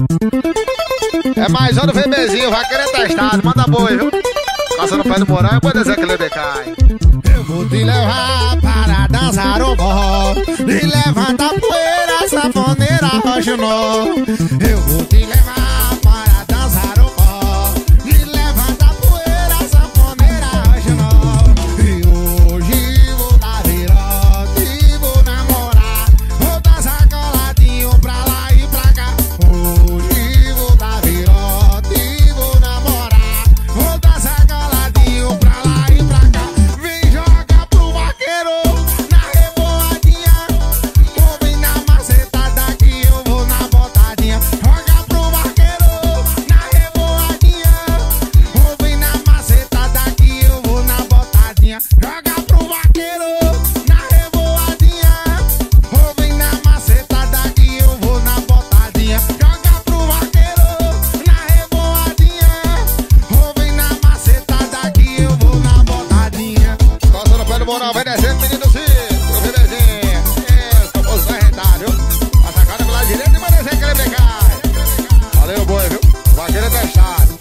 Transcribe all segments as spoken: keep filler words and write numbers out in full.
É mais um do VBzinho, vai querer testado, manda boi, viu? Passa no pé do morango, pode dizer que ele decai. Eu vou te levar para dançar o forró e levanta a poeira, sanfoneira, rocha nó. Eu vou te levar para dançar o forró e levanta a poeira, sanfoneira, rocha nó. E hoje vou dar virote, vou namorar, vou dançar coladinho pra lá e pra cá. Hoje vou dar virote, vou namorar, vou dançar coladinho pra lá e pra cá. Vem jogar pro vaqueiro na revoadinha, vou vir na macetada que eu vou na botadinha. Joga pro vaqueiro na revoadinha, vou vir na macetada que eu vou na botadinha. Joga pro vaqueiro na revoadinha, vou vir na macetada que eu vou na botadinha. Joga pro vaqueiro na revoadinha, vou vir na macetada que eu vou na botadinha. Passa no pé do morango, vai descendo, menino Ciro, pro VBzinho. Isso, famoso vai arretar, viu? A sacada pela direita e vai descer que ele decai. Valeu, boi, viu? Vai querer testado.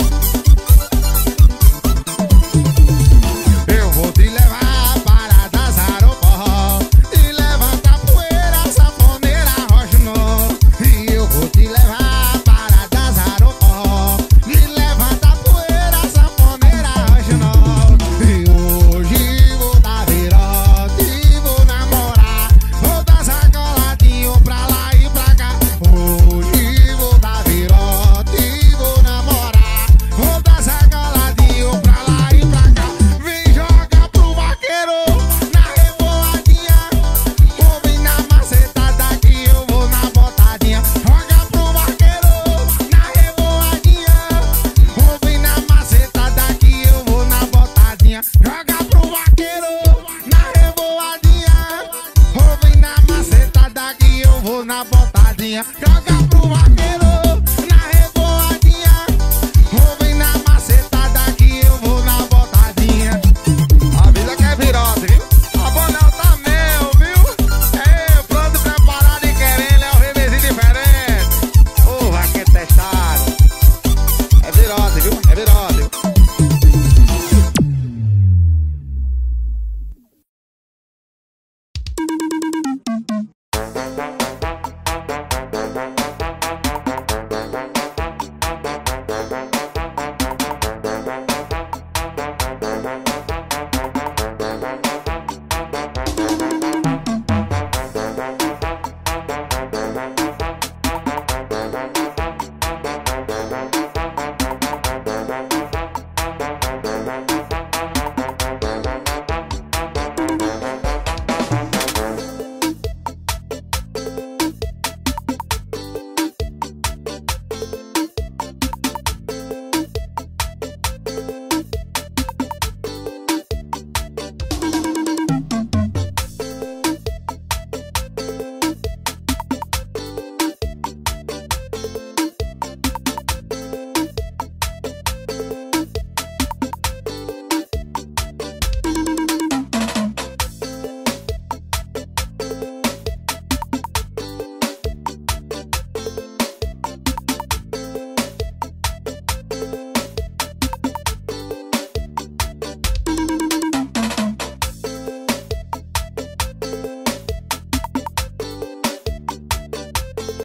Eu vou te levar para dançar o forró e levanta a poeira, sanfoneira, rocha nó. E eu vou te levar para dançar o forró e levanta a poeira, sanfoneira, rocha nó. E hoje vou dar virote, vou namorar, vou dançar coladinho pra lá e pra cá. Hoje vou dar virote, vou namorar, vou dançar coladinho pra lá e pra cá. Vem jogar pro vaqueiro na revoadinha, vou vir na macetada que eu vou na botadinha. Joga pro vaqueiro na revoadinha, vou vir na macetada que eu vou na botadinha. Joga pro vaqueiro na revoadinha, vou vir na macetada que eu vou na botadinha. Joga pro vaqueiro